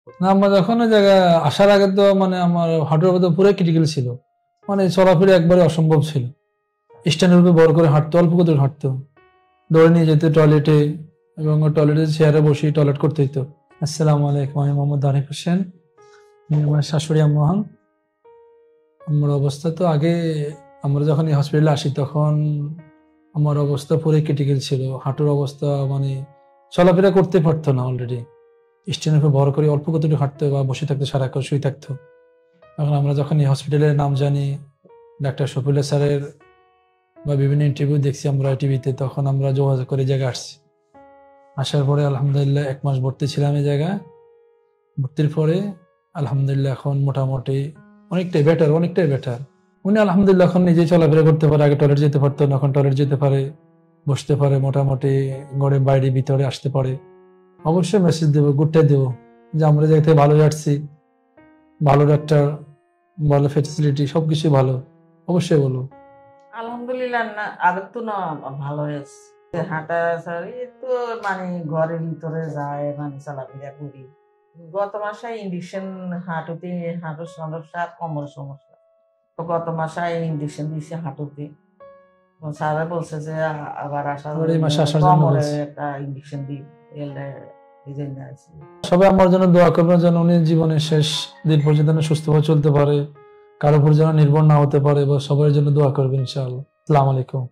না, আমরা যখন ওই জায়গায় আসার আগে তো মানে আমার হাঁটুর অবস্থা পুরো ক্রিটিক্যাল ছিল, মানে চলাফেরা একবারে অসম্ভব ছিল। স্ট্যান্ডের উপরে বড় করে হাঁটতো, অল্প করে হাঁটতো, দৌড়ে নিয়ে যেত টয়লেটে, এবং টয়লেটে চেয়ারে বসে টয়লেট করতে হইতো। আসসালামু আলাইকুম, আমি মোহাম্মদ আরিফ হোসেন, আমার শাশুড়ি আম্মা হন। আমার অবস্থা তো আগে, আমরা যখন এই হসপিটালে আসি তখন আমার অবস্থা পুরো ক্রিটিক্যাল ছিল। হাঁটুর অবস্থা মানে চলাফেরা করতে পারতো না, অলরেডি স্ট্যান্ডের উপর ভর করে অল্প কতটুকু হাঁটতো বা বসে থাকতো, সারাক্ষণ শুয়ে থাকতো। এখন আমরা যখন এই হসপিটালের নাম জানি, ডাক্তার শফিউল্লাহ স্যারের বা বিভিন্ন ইন্টারভিউ দেখছি আমরা টিভিতে, তখন আমরা যোগাযোগ করে জায়গায় আসছি। আসার পরে আলহামদুলিল্লাহ 1 মাস ভর্তি ছিলাম এই জায়গায়। ভর্তির পরে আলহামদুলিল্লাহ এখন মোটামুটি অনেকটাই বেটার। উনি আলহামদুলিল্লাহ এখন নিজেই চলাফেরা করতে পারে। আগে টয়লেট যেতে পারতো না, এখন টয়লেট যেতে পারে, বসতে পারে, মোটামুটি ঘরে বাইরে ভিতরে আসতে পারে। অবশ্যই মেসেজ দেবো, গুডটাই দেবো যে আমরা জায়গা থেকে ভালো যাচ্ছি, ভালো ডাক্তার, ভালো ফ্যাসিলিটি, সবকিছু ভালো, অবশ্যই বলবো। আলহামদুলিল্লাহ, না আগের তো না ভালো হয়েছে। হাঁটা সারি তো মানে ঘরের ভিতরে যায়, মানে চলাফেরা করি। গত মাসে ইঞ্জেকশন, হাঁটুর সমস্যা, কোমর সমস্যা, তো গত মাসে ইঞ্জেকশন দিয়েছে হাঁটুতে। স্যারা বলছে যে আবার আসার আবার এই মাসে আসার জন্য কোমরে বলছে। একটা ইঞ্জেকশন দিই, এই জন্য আছি। সবাই আমার জন্য দোয়া করবেন যেন উনি জীবনের শেষ দিন পর্যন্ত যেন সুস্থভাবে চলতে পারে, কারো উপর যেন নির্ভর না হতে পারে, বা সবার জন্য দোয়া করবেন ইনশাআল্লাহ। আসসালামু আলাইকুম।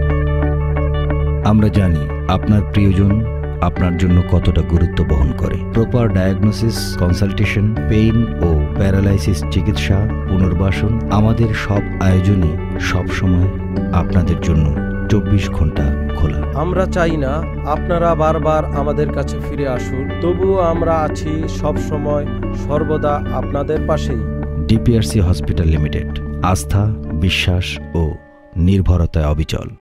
আমরা জানি আপনার প্রিয়জন আপনার জন্য কতটা গুরুত্ব বহন করে। প্রপার ডায়াগনোসিস, কনসালটেশন, পেইন ও প্যারালাইসিস চিকিৎসা, পুনর্বাসন, আমাদের সব আয়োজনই সবসময় আপনাদের জন্য 24 ঘন্টা খোলা। আমরা চাই না আপনারা বারবার আমাদের কাছে ফিরে আসুন, তবুও আমরা আছি সব সময় সর্বদা আপনাদের পাশেই। ডিপিআরসি হসপিটাল লিমিটেড, আস্থা, বিশ্বাস ও নির্ভরতায় অবিচল।